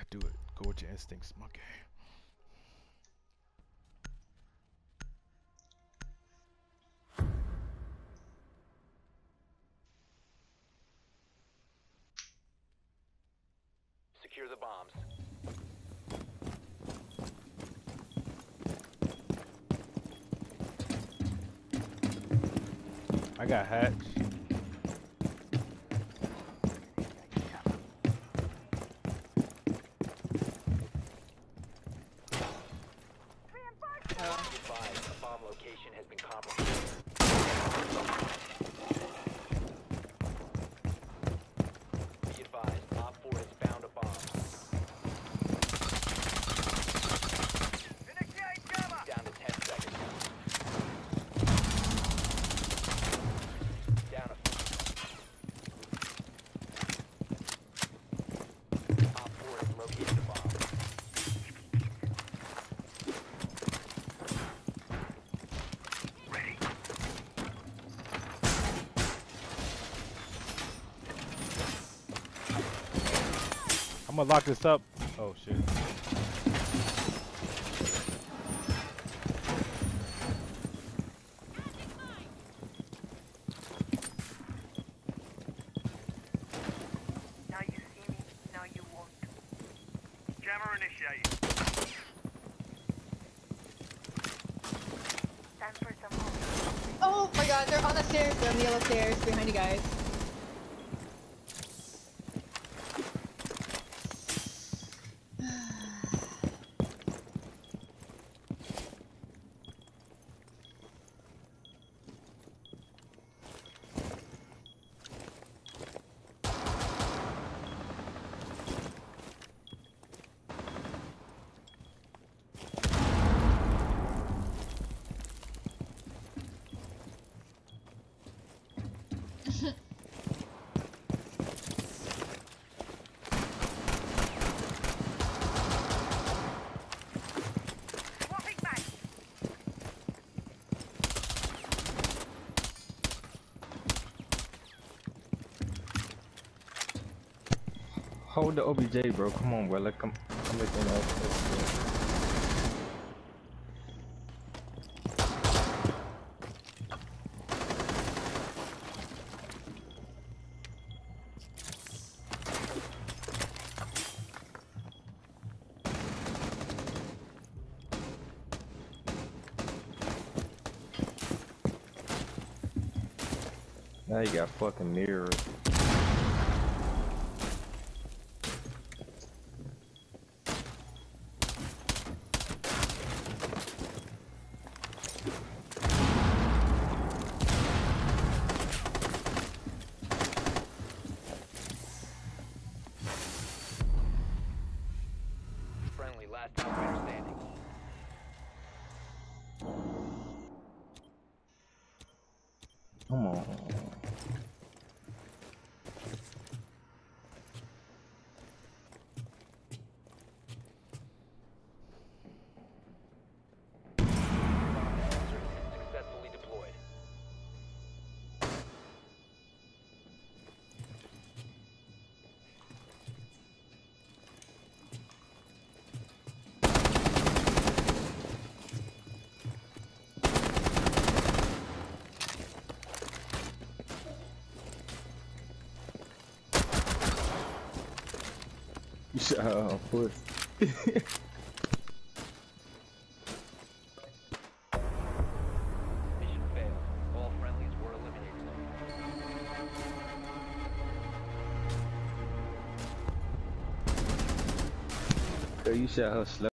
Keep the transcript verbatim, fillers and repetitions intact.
Do it. Go with your instincts, monkey. Secure the bombs. I got hatch. Advised, a bomb location has been compromised. Be advised, Op four has found a bomb. Down to ten seconds. Down a Op four has located the bomb. I'm gonna lock this up. Oh shit. Now you see me, now you won't. Jammer initiated. Time for some home. Oh my god, they're on the stairs. They're on the yellow stairs behind you guys. Swapping back. Hold the O B J, bro. Come on, bro. Like, come, come with me. Now you got fucking mirrors. Friendly, last operator standing. Come on. Successfully deployed. Shut up, puss. Mission failed. All friendlies were eliminated. Girl, you shot her slow.